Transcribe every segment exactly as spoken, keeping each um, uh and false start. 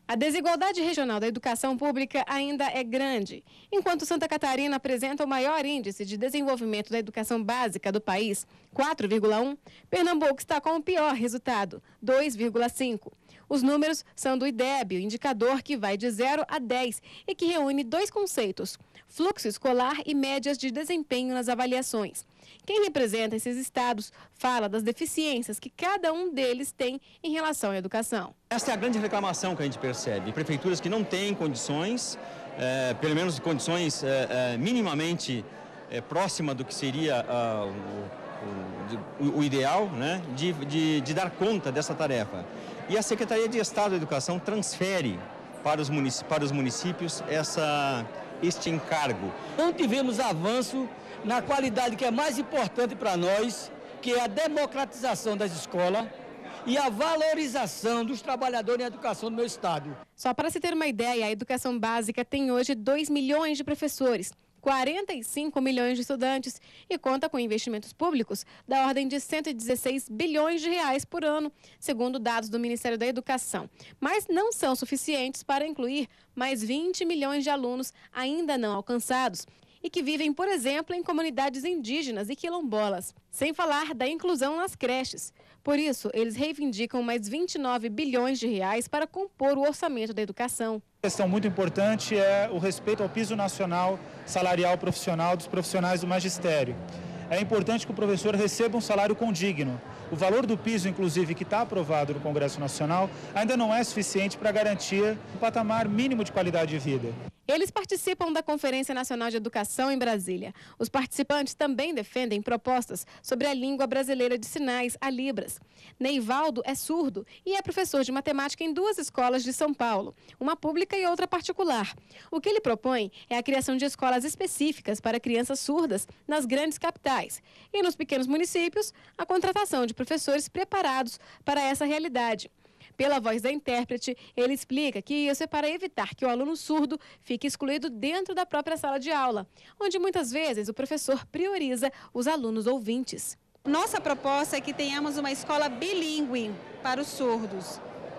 A desigualdade regional da educação pública ainda é grande. Enquanto Santa Catarina apresenta o maior índice de desenvolvimento da educação básica do país, quatro vírgula um, Pernambuco está com o pior resultado, dois vírgula cinco. Os números são do IDEB, o indicador que vai de zero a dez e que reúne dois conceitos: fluxo escolar e médias de desempenho nas avaliações. Quem representa esses estados fala das deficiências que cada um deles tem em relação à educação. Esta é a grande reclamação que a gente percebe. Prefeituras que não têm condições, é, pelo menos condições é, é, minimamente é, próxima do que seria ah, o, o, o ideal, né, de, de, de dar conta dessa tarefa. E a Secretaria de Estado da Educação transfere para os municípios, para os municípios essa, este encargo. Não tivemos avanço na qualidade que é mais importante para nós, que é a democratização das escolas e a valorização dos trabalhadores em educação do meu estado. Só para se ter uma ideia, a educação básica tem hoje dois milhões de professores, quarenta e cinco milhões de estudantes e conta com investimentos públicos da ordem de cento e dezesseis bilhões de reais por ano, segundo dados do Ministério da Educação. Mas não são suficientes para incluir mais vinte milhões de alunos ainda não alcançados e que vivem, por exemplo, em comunidades indígenas e quilombolas, sem falar da inclusão nas creches. Por isso, eles reivindicam mais vinte e nove bilhões de reais para compor o orçamento da educação. A questão muito importante é o respeito ao piso nacional salarial profissional dos profissionais do magistério. É importante que o professor receba um salário condigno. O valor do piso, inclusive, que está aprovado no Congresso Nacional, ainda não é suficiente para garantir um patamar mínimo de qualidade de vida. Eles participam da Conferência Nacional de Educação em Brasília. Os participantes também defendem propostas sobre a língua brasileira de sinais, a Libras. Neivaldo é surdo e é professor de matemática em duas escolas de São Paulo, uma pública e outra particular. O que ele propõe é a criação de escolas específicas para crianças surdas nas grandes capitais e nos pequenos municípios, a contratação de professores preparados para essa realidade. Pela voz da intérprete, ele explica que isso é para evitar que o aluno surdo fique excluído dentro da própria sala de aula, onde muitas vezes o professor prioriza os alunos ouvintes. Nossa proposta é que tenhamos uma escola bilíngue para os surdos.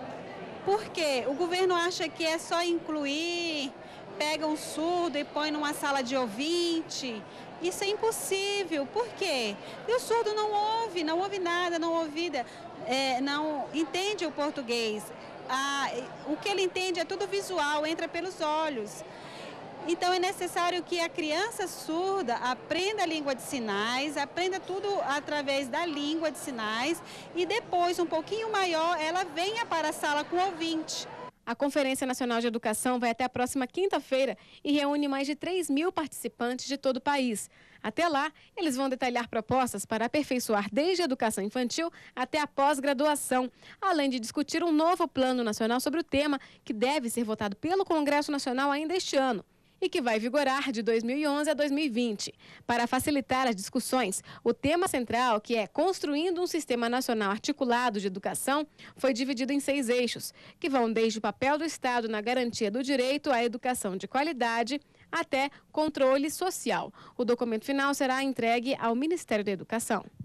Por quê? O governo acha que é só incluir, pega um surdo e põe numa sala de ouvinte. Isso é impossível. Por quê? E o surdo não ouve, não ouve nada, não ouve, é, não entende o português. Ah, o que ele entende é tudo visual, entra pelos olhos. Então é necessário que a criança surda aprenda a língua de sinais, aprenda tudo através da língua de sinais e depois, um pouquinho maior, ela venha para a sala com ouvinte. A Conferência Nacional de Educação vai até a próxima quinta-feira e reúne mais de três mil participantes de todo o país. Até lá, eles vão detalhar propostas para aperfeiçoar desde a educação infantil até a pós-graduação, além de discutir um novo plano nacional sobre o tema que deve ser votado pelo Congresso Nacional ainda este ano e que vai vigorar de dois mil e onze a dois mil e vinte. Para facilitar as discussões, o tema central, que é Construindo um Sistema Nacional Articulado de Educação, foi dividido em seis eixos, que vão desde o papel do Estado na garantia do direito à educação de qualidade até controle social. O documento final será entregue ao Ministério da Educação.